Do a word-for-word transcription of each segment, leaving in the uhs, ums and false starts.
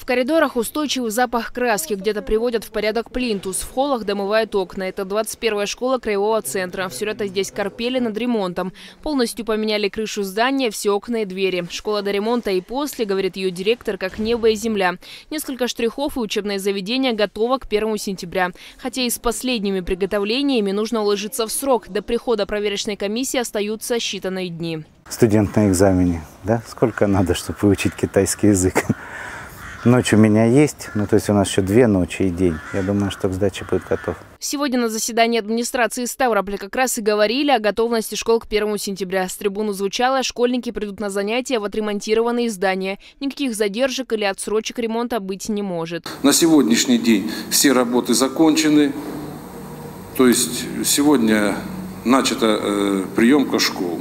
В коридорах устойчивый запах краски, где-то приводят в порядок плинтус, в холлах домывают окна. Это двадцать первая школа краевого центра. Все лето здесь корпели над ремонтом. Полностью поменяли крышу здания, все окна и двери. Школа до ремонта и после, говорит ее директор, как небо и земля. Несколько штрихов и учебное заведение готово к первому сентября. Хотя и с последними приготовлениями нужно уложиться в срок. До прихода проверочной комиссии остаются считанные дни. Студент на экзамене, да? Сколько надо, чтобы выучить китайский язык? Ночь у меня есть, ну то есть у нас еще две ночи и день. Я думаю, что к сдаче будет готов. Сегодня на заседании администрации Ставрополя как раз и говорили о готовности школ к первому сентября. С трибуны звучало: школьники придут на занятия в отремонтированные здания. Никаких задержек или отсрочек ремонта быть не может. На сегодняшний день все работы закончены. То есть сегодня начата э, приемка школ.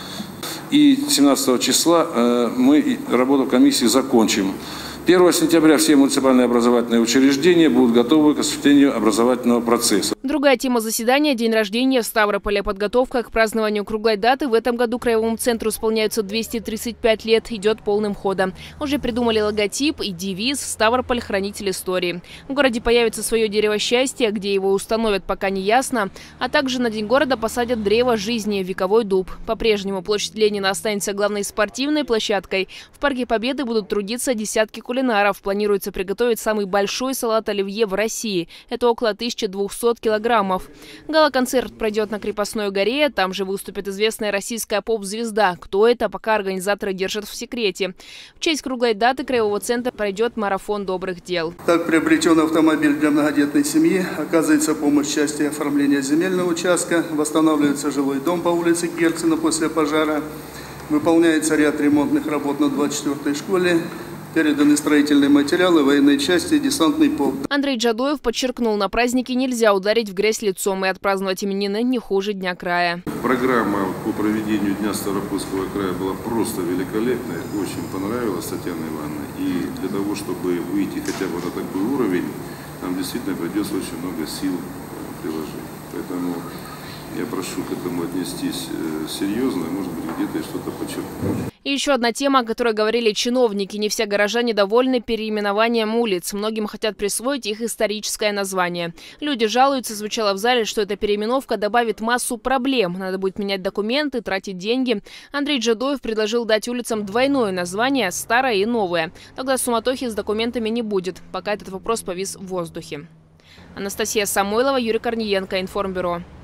И семнадцатого числа э, мы работу комиссии закончим. первого сентября все муниципальные образовательные учреждения будут готовы к осуществлению образовательного процесса. Другая тема заседания – день рождения в Ставрополе. Подготовка к празднованию круглой даты. В этом году краевому центру исполняются двести тридцать пять лет. Идет полным ходом. Уже придумали логотип и девиз «Ставрополь – хранитель истории». В городе появится свое дерево счастья, где его установят, пока не ясно. А также на День города посадят древо жизни – вековой дуб. По-прежнему площадь Ленина останется главной спортивной площадкой. В Парке Победы будут трудиться десятки кулинаров. Планируется приготовить самый большой салат оливье в России. Это около тысячи двухсот килограммов. Гала-концерт пройдет на Крепостной горе. Там же выступит известная российская поп-звезда. Кто это, пока организаторы держат в секрете. В честь круглой даты краевого центра пройдет марафон добрых дел. Так приобретен автомобиль для многодетной семьи. Оказывается помощь в части оформления земельного участка. Восстанавливается жилой дом по улице Герцена после пожара. Выполняется ряд ремонтных работ на двадцать четвёртой школе. Переданы строительные материалы, военной части, десантный полк. Андрей Джадоев подчеркнул, на праздники нельзя ударить в грязь лицом и отпраздновать именины не хуже Дня края. Программа по проведению Дня Ставропольского края была просто великолепная. Очень понравилась Татьяне Ивановне. И для того, чтобы выйти хотя бы на такой уровень, нам действительно придется очень много сил приложить. Поэтому я прошу к этому отнестись серьезно, может быть, где-то что-то подчеркнуть. И еще одна тема, о которой говорили чиновники. Не все горожане довольны переименованием улиц. Многим хотят присвоить их историческое название. Люди жалуются, звучало в зале, что эта переименовка добавит массу проблем. Надо будет менять документы, тратить деньги. Андрей Джадоев предложил дать улицам двойное название – старое и новое. Тогда суматохи с документами не будет, пока этот вопрос повис в воздухе. Анастасия Самойлова, Юрий Корниенко, Информбюро.